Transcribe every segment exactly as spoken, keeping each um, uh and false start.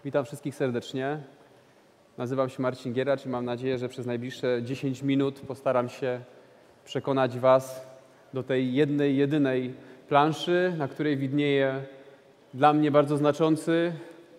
Witam wszystkich serdecznie. Nazywam się Marcin Gieracz i mam nadzieję, że przez najbliższe dziesięć minut postaram się przekonać Was do tej jednej, jedynej planszy, na której widnieje dla mnie bardzo znaczący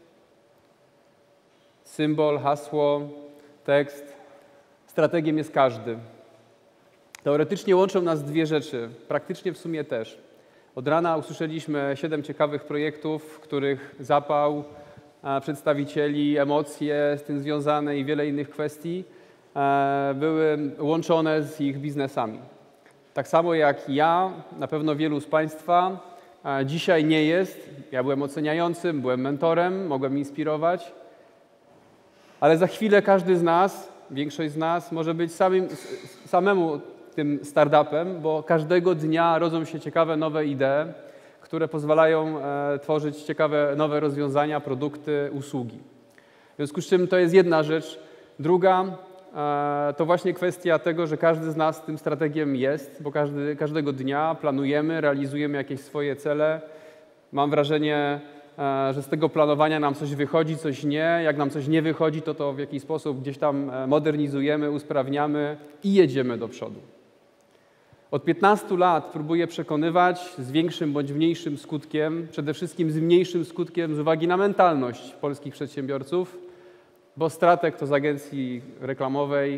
symbol, hasło, tekst. Strategiem jest każdy. Teoretycznie łączą nas dwie rzeczy, praktycznie w sumie też. Od rana usłyszeliśmy siedem ciekawych projektów, w których zapał przedstawicieli, emocje z tym związane i wiele innych kwestii były łączone z ich biznesami. Tak samo jak ja, na pewno wielu z Państwa dzisiaj nie jest. Ja byłem oceniającym, byłem mentorem, mogłem inspirować, ale za chwilę każdy z nas, większość z nas może być samym, samemu tym startupem, bo każdego dnia rodzą się ciekawe nowe idee, które pozwalają e, tworzyć ciekawe nowe rozwiązania, produkty, usługi. W związku z czym to jest jedna rzecz. Druga e, to właśnie kwestia tego, że każdy z nas tym strategiem jest, bo każdy, każdego dnia planujemy, realizujemy jakieś swoje cele. Mam wrażenie, e, że z tego planowania nam coś wychodzi, coś nie. Jak nam coś nie wychodzi, to to w jakiś sposób gdzieś tam modernizujemy, usprawniamy i jedziemy do przodu. Od piętnastu lat próbuję przekonywać z większym bądź mniejszym skutkiem, przede wszystkim z mniejszym skutkiem z uwagi na mentalność polskich przedsiębiorców, bo strateg to z agencji reklamowej,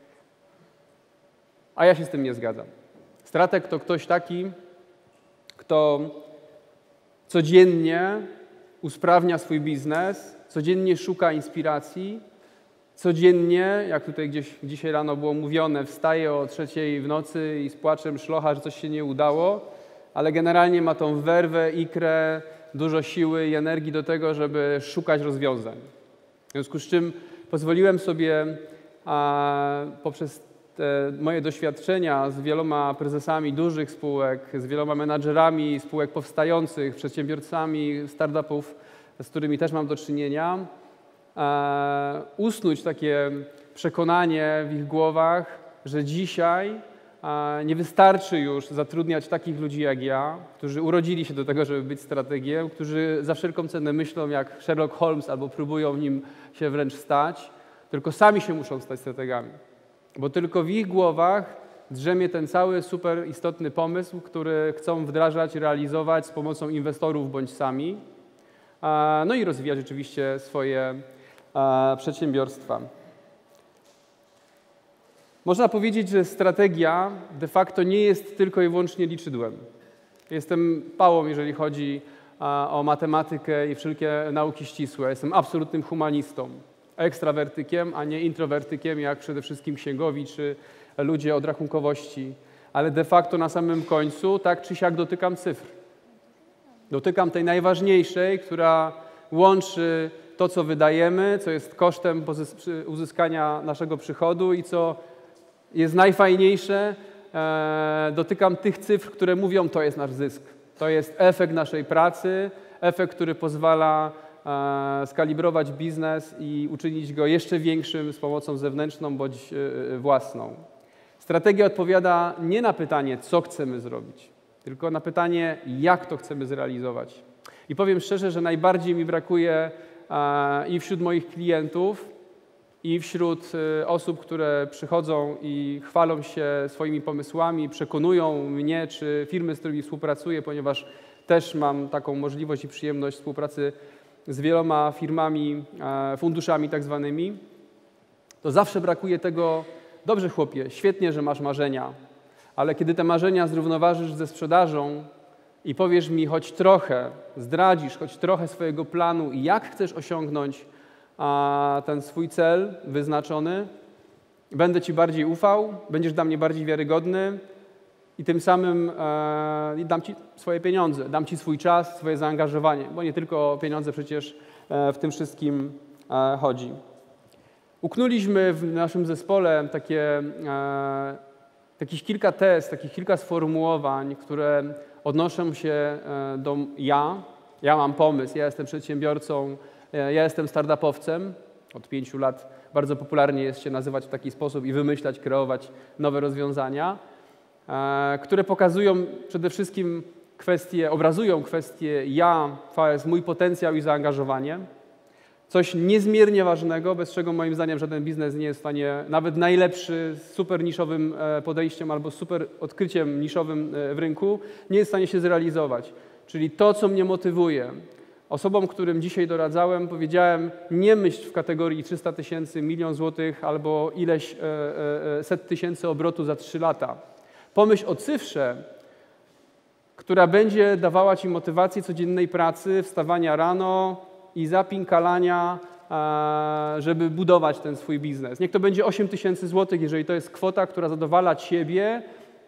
a ja się z tym nie zgadzam. Strateg to ktoś taki, kto codziennie usprawnia swój biznes, codziennie szuka inspiracji, codziennie, jak tutaj gdzieś dzisiaj rano było mówione, wstaje o trzeciej w nocy i z płaczem szlocha, że coś się nie udało, ale generalnie ma tą werwę, ikrę, dużo siły i energii do tego, żeby szukać rozwiązań. W związku z czym pozwoliłem sobie a, poprzez te moje doświadczenia z wieloma prezesami dużych spółek, z wieloma menadżerami spółek powstających, przedsiębiorcami startupów, z którymi też mam do czynienia, E, usnuć takie przekonanie w ich głowach, że dzisiaj e, nie wystarczy już zatrudniać takich ludzi jak ja, którzy urodzili się do tego, żeby być strategiem, którzy za wszelką cenę myślą jak Sherlock Holmes albo próbują nim się wręcz stać, tylko sami się muszą stać strategami. Bo tylko w ich głowach drzemie ten cały super istotny pomysł, który chcą wdrażać, realizować z pomocą inwestorów bądź sami, e, no i rozwijać oczywiście swoje przedsiębiorstwa. Można powiedzieć, że strategia de facto nie jest tylko i wyłącznie liczydłem. Jestem pałą, jeżeli chodzi o matematykę i wszelkie nauki ścisłe. Jestem absolutnym humanistą, ekstrawertykiem, a nie introwertykiem, jak przede wszystkim księgowi czy ludzie od rachunkowości. Ale de facto na samym końcu tak czy siak dotykam cyfr. Dotykam tej najważniejszej, która łączy to, co wydajemy, co jest kosztem uzyskania naszego przychodu i co jest najfajniejsze, e, dotykam tych cyfr, które mówią, to jest nasz zysk. To jest efekt naszej pracy, efekt, który pozwala e, skalibrować biznes i uczynić go jeszcze większym z pomocą zewnętrzną bądź e, własną. Strategia odpowiada nie na pytanie, co chcemy zrobić, tylko na pytanie, jak to chcemy zrealizować. I powiem szczerze, że najbardziej mi brakuje i wśród moich klientów, i wśród osób, które przychodzą i chwalą się swoimi pomysłami, przekonują mnie czy firmy, z którymi współpracuję, ponieważ też mam taką możliwość i przyjemność współpracy z wieloma firmami, funduszami tak zwanymi, to zawsze brakuje tego, dobrze chłopie, świetnie, że masz marzenia, ale kiedy te marzenia zrównoważysz ze sprzedażą, i powiesz mi choć trochę, zdradzisz choć trochę swojego planu i jak chcesz osiągnąć a, ten swój cel wyznaczony, będę Ci bardziej ufał, będziesz dla mnie bardziej wiarygodny i tym samym e, dam Ci swoje pieniądze, dam Ci swój czas, swoje zaangażowanie, bo nie tylko o pieniądze przecież e, w tym wszystkim e, chodzi. Uknuliśmy w naszym zespole takie, e, takich kilka tez, takich kilka sformułowań, które odnoszę się do ja, ja mam pomysł, ja jestem przedsiębiorcą, ja jestem startupowcem. Od pięciu lat bardzo popularnie jest się nazywać w taki sposób i wymyślać, kreować nowe rozwiązania, które pokazują przede wszystkim kwestie, obrazują kwestie ja, to jest mój potencjał i zaangażowanie. Coś niezmiernie ważnego, bez czego moim zdaniem żaden biznes nie jest w stanie, nawet najlepszy, z super niszowym podejściem albo super odkryciem niszowym w rynku, nie jest w stanie się zrealizować. Czyli to, co mnie motywuje. Osobom, którym dzisiaj doradzałem, powiedziałem, nie myśl w kategorii trzysta tysięcy, milion złotych albo ileś e, e, set tysięcy obrotu za trzy lata. Pomyśl o cyfrze, która będzie dawała Ci motywację codziennej pracy, wstawania rano i zapinkalania, e, żeby budować ten swój biznes. Niech to będzie osiem tysięcy złotych, jeżeli to jest kwota, która zadowala Ciebie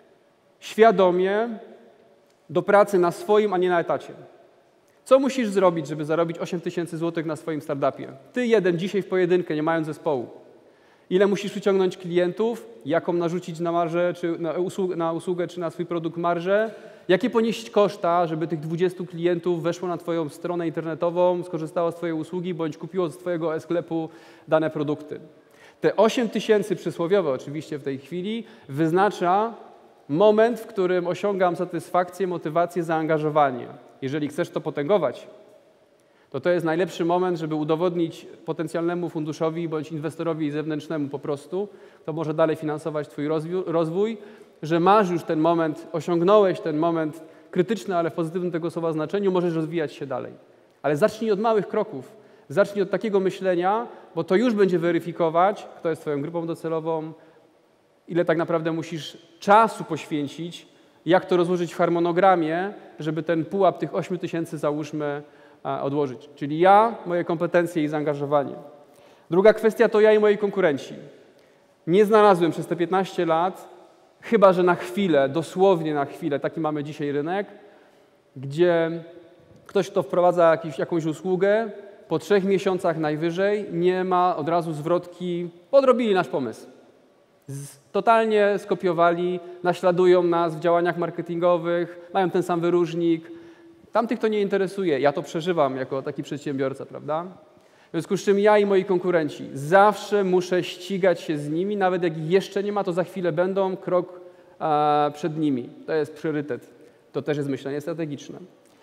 świadomie do pracy na swoim, a nie na etacie. Co musisz zrobić, żeby zarobić osiem tysięcy złotych na swoim startupie? Ty jeden dzisiaj w pojedynkę, nie mając zespołu. Ile musisz przyciągnąć klientów? Jaką narzucić na marżę, czy na usługę, na usługę, czy na swój produkt marżę? Jakie ponieść koszta, żeby tych dwudziestu klientów weszło na Twoją stronę internetową, skorzystało z Twojej usługi, bądź kupiło z Twojego e-sklepu dane produkty? Te osiem tysięcy przysłowiowe oczywiście w tej chwili wyznacza moment, w którym osiągam satysfakcję, motywację, zaangażowanie. Jeżeli chcesz to potęgować, to to jest najlepszy moment, żeby udowodnić potencjalnemu funduszowi bądź inwestorowi zewnętrznemu po prostu, kto może dalej finansować Twój rozwój, że masz już ten moment, osiągnąłeś ten moment krytyczny, ale w pozytywnym tego słowa znaczeniu, możesz rozwijać się dalej. Ale zacznij od małych kroków. Zacznij od takiego myślenia, bo to już będzie weryfikować, kto jest Twoją grupą docelową, ile tak naprawdę musisz czasu poświęcić, jak to rozłożyć w harmonogramie, żeby ten pułap tych ośmiu tysięcy, załóżmy, odłożyć. Czyli ja, moje kompetencje i zaangażowanie. Druga kwestia to ja i moi konkurenci. Nie znalazłem przez te piętnaście lat, chyba że na chwilę, dosłownie na chwilę, taki mamy dzisiaj rynek, gdzie ktoś, kto wprowadza jakiś, jakąś usługę, po trzech miesiącach najwyżej nie ma od razu zwrotki, podrobili nasz pomysł. Z, totalnie skopiowali, naśladują nas w działaniach marketingowych, mają ten sam wyróżnik. Tamtych to nie interesuje. Ja to przeżywam jako taki przedsiębiorca, prawda? W związku z czym ja i moi konkurenci zawsze muszę ścigać się z nimi, nawet jak ich jeszcze nie ma, to za chwilę będą krok a, przed nimi. To jest priorytet. To też jest myślenie strategiczne.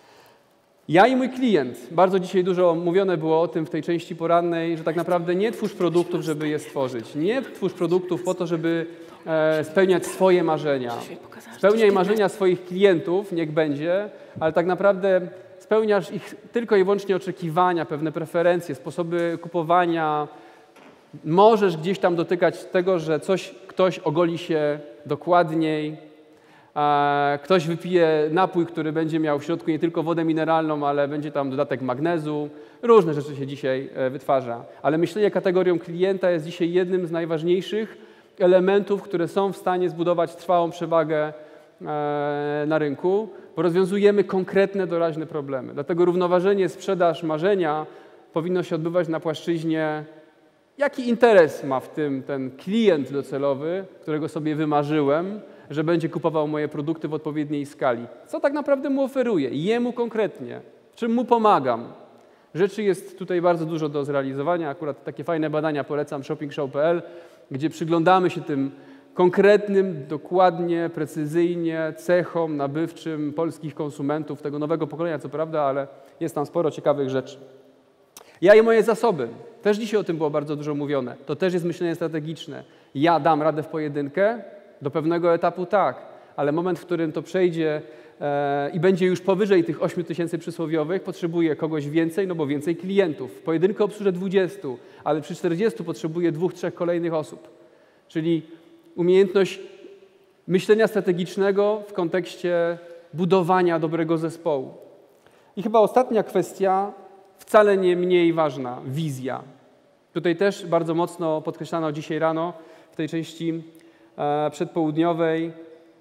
Ja i mój klient. Bardzo dzisiaj dużo mówione było o tym w tej części porannej, że tak naprawdę nie twórz produktów, żeby je stworzyć. Nie twórz produktów po to, żeby e, spełniać swoje marzenia. Spełniaj marzenia swoich klientów, niech będzie, ale tak naprawdę spełniasz ich tylko i wyłącznie oczekiwania, pewne preferencje, sposoby kupowania. Możesz gdzieś tam dotykać tego, że coś, ktoś ogoli się dokładniej, a ktoś wypije napój, który będzie miał w środku nie tylko wodę mineralną, ale będzie tam dodatek magnezu. Różne rzeczy się dzisiaj wytwarza. Ale myślenie kategorią klienta jest dzisiaj jednym z najważniejszych elementów, które są w stanie zbudować trwałą przewagę na rynku, bo rozwiązujemy konkretne, doraźne problemy. Dlatego równoważenie sprzedaż marzenia powinno się odbywać na płaszczyźnie, jaki interes ma w tym ten klient docelowy, którego sobie wymarzyłem, że będzie kupował moje produkty w odpowiedniej skali. Co tak naprawdę mu oferuję? Jemu konkretnie. W czym mu pomagam? Rzeczy jest tutaj bardzo dużo do zrealizowania. Akurat takie fajne badania polecam shopping show kropka p l, gdzie przyglądamy się tym konkretnym, dokładnie, precyzyjnie cechom nabywczym polskich konsumentów, tego nowego pokolenia, co prawda, ale jest tam sporo ciekawych rzeczy. Ja i moje zasoby. Też dzisiaj o tym było bardzo dużo mówione. To też jest myślenie strategiczne. Ja dam radę w pojedynkę? Do pewnego etapu tak, ale moment, w którym to przejdzie e, i będzie już powyżej tych ośmiu tysięcy przysłowiowych, potrzebuję kogoś więcej, no bo więcej klientów. W pojedynkę obsłużę dwudziestu, ale przy czterdziestu potrzebuję dwóch, trzech kolejnych osób. Czyli umiejętność myślenia strategicznego w kontekście budowania dobrego zespołu. I chyba ostatnia kwestia, wcale nie mniej ważna, wizja. Tutaj też bardzo mocno podkreślano dzisiaj rano w tej części przedpołudniowej.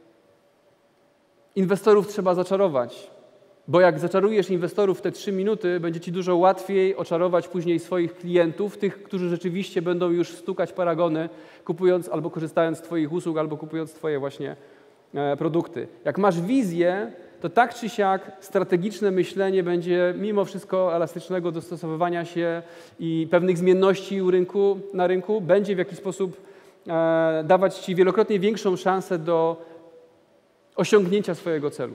Inwestorów trzeba zaczarować, bo jak zaczarujesz inwestorów w te trzy minuty, będzie Ci dużo łatwiej oczarować później swoich klientów, tych, którzy rzeczywiście będą już stukać paragony, kupując albo korzystając z Twoich usług, albo kupując Twoje właśnie produkty. Jak masz wizję, to tak czy siak strategiczne myślenie będzie mimo wszystko elastycznego dostosowywania się i pewnych zmienności u rynku, na rynku będzie w jakiś sposób dawać Ci wielokrotnie większą szansę do osiągnięcia swojego celu.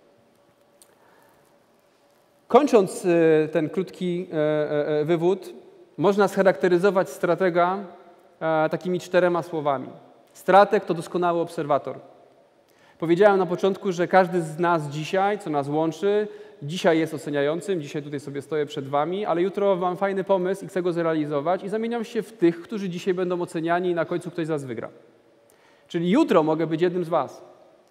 Kończąc ten krótki wywód, można scharakteryzować stratega e, takimi czterema słowami. Strateg to doskonały obserwator. Powiedziałem na początku, że każdy z nas dzisiaj, co nas łączy, dzisiaj jest oceniającym, dzisiaj tutaj sobie stoję przed wami, ale jutro mam fajny pomysł i chcę go zrealizować i zamieniam się w tych, którzy dzisiaj będą oceniani i na końcu ktoś z was wygra. Czyli jutro mogę być jednym z was.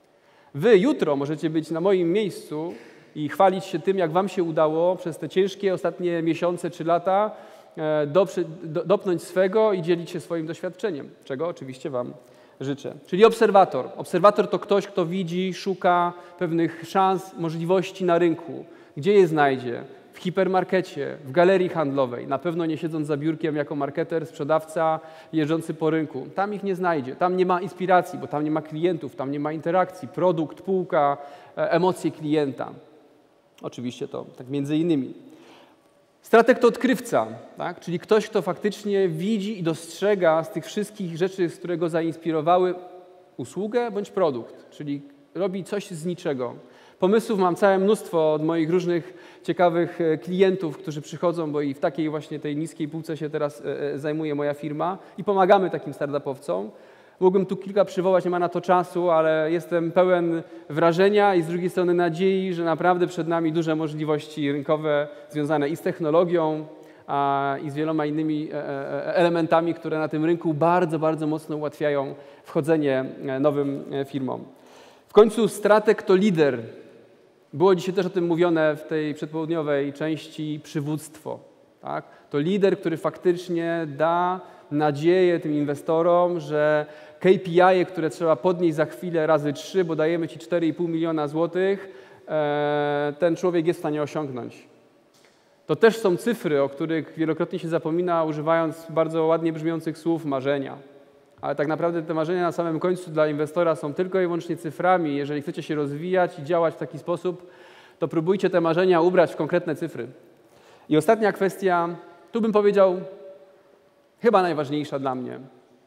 Wy jutro możecie być na moim miejscu i chwalić się tym, jak wam się udało przez te ciężkie ostatnie miesiące czy lata doprzy, do, dopnąć swego i dzielić się swoim doświadczeniem, czego oczywiście wam życzę. Czyli obserwator. Obserwator to ktoś, kto widzi, szuka pewnych szans, możliwości na rynku. Gdzie je znajdzie? W hipermarkecie, w galerii handlowej. Na pewno nie siedząc za biurkiem jako marketer, sprzedawca jeżdżący po rynku. Tam ich nie znajdzie. Tam nie ma inspiracji, bo tam nie ma klientów, tam nie ma interakcji. Produkt, półka, emocje klienta. Oczywiście to tak między innymi. Strateg to odkrywca, tak? Czyli ktoś, kto faktycznie widzi i dostrzega z tych wszystkich rzeczy, z które go zainspirowały, usługę bądź produkt, czyli robi coś z niczego. Pomysłów mam całe mnóstwo od moich różnych ciekawych klientów, którzy przychodzą, bo i w takiej właśnie tej niskiej półce się teraz zajmuje moja firma i pomagamy takim startupowcom. Mógłbym tu kilka przywołać, nie ma na to czasu, ale jestem pełen wrażenia i z drugiej strony nadziei, że naprawdę przed nami duże możliwości rynkowe związane i z technologią, a, i z wieloma innymi elementami, które na tym rynku bardzo, bardzo mocno ułatwiają wchodzenie nowym firmom. W końcu strateg to lider. Było dzisiaj też o tym mówione w tej przedpołudniowej części przywództwo. Tak? To lider, który faktycznie da nadzieję tym inwestorom, że K P I, które trzeba podnieść za chwilę razy trzy, bo dajemy ci cztery i pół miliona złotych, ten człowiek jest w stanie osiągnąć. To też są cyfry, o których wielokrotnie się zapomina, używając bardzo ładnie brzmiących słów marzenia. Ale tak naprawdę te marzenia na samym końcu dla inwestora są tylko i wyłącznie cyframi. Jeżeli chcecie się rozwijać i działać w taki sposób, to próbujcie te marzenia ubrać w konkretne cyfry. I ostatnia kwestia, tu bym powiedział, chyba najważniejsza dla mnie.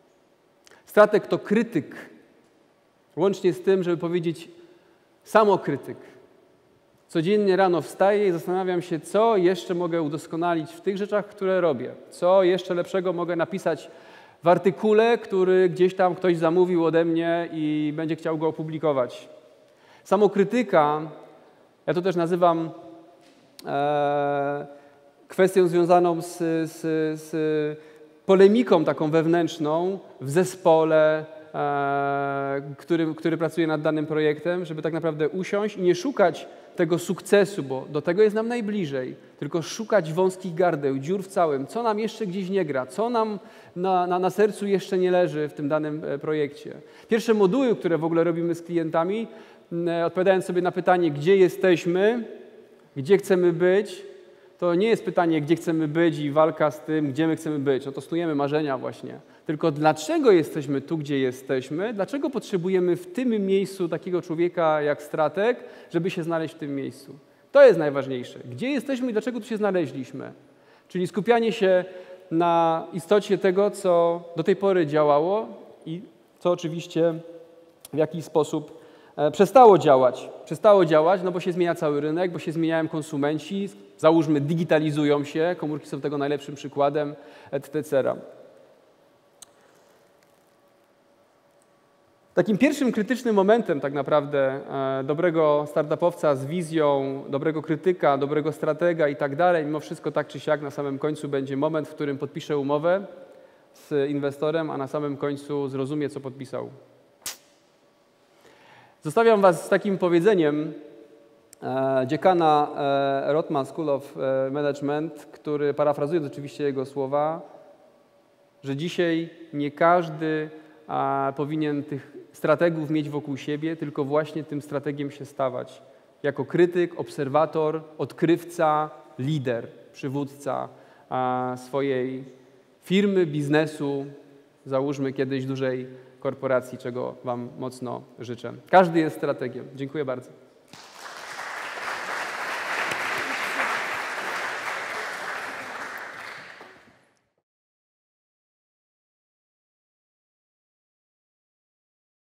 Strateg to krytyk, łącznie z tym, żeby powiedzieć samokrytyk. Codziennie rano wstaję i zastanawiam się, co jeszcze mogę udoskonalić w tych rzeczach, które robię. Co jeszcze lepszego mogę napisać w artykule, który gdzieś tam ktoś zamówił ode mnie i będzie chciał go opublikować. Samokrytyka, ja to też nazywam e, kwestią związaną z, z, z polemiką taką wewnętrzną w zespole, e, który, który pracuje nad danym projektem, żeby tak naprawdę usiąść i nie szukać tego sukcesu, bo do tego jest nam najbliżej, tylko szukać wąskich gardeł, dziur w całym, co nam jeszcze gdzieś nie gra, co nam na, na, na sercu jeszcze nie leży w tym danym projekcie. Pierwsze moduły, które w ogóle robimy z klientami, odpowiadając sobie na pytanie, gdzie jesteśmy, gdzie chcemy być, to nie jest pytanie, gdzie chcemy być i walka z tym, gdzie my chcemy być. No to snujemy marzenia właśnie. Tylko dlaczego jesteśmy tu, gdzie jesteśmy? Dlaczego potrzebujemy w tym miejscu takiego człowieka jak strateg, żeby się znaleźć w tym miejscu? To jest najważniejsze. Gdzie jesteśmy i dlaczego tu się znaleźliśmy? Czyli skupianie się na istocie tego, co do tej pory działało i co oczywiście w jakiś sposób przestało działać. Przestało działać, no bo się zmienia cały rynek, bo się zmieniają konsumenci, załóżmy digitalizują się, komórki są tego najlepszym przykładem, et cetera. Takim pierwszym krytycznym momentem tak naprawdę dobrego startupowca z wizją, dobrego krytyka, dobrego stratega i tak dalej, mimo wszystko tak czy siak na samym końcu będzie moment, w którym podpisze umowę z inwestorem, a na samym końcu zrozumie, co podpisał. Zostawiam was z takim powiedzeniem e, dziekana e, Rotman School of Management, który, parafrazując oczywiście jego słowa, że dzisiaj nie każdy a, powinien tych strategów mieć wokół siebie, tylko właśnie tym strategiem się stawać. Jako krytyk, obserwator, odkrywca, lider, przywódca a, swojej firmy, biznesu, załóżmy kiedyś dużej korporacji, czego wam mocno życzę. Każdy jest strategiem. Dziękuję bardzo.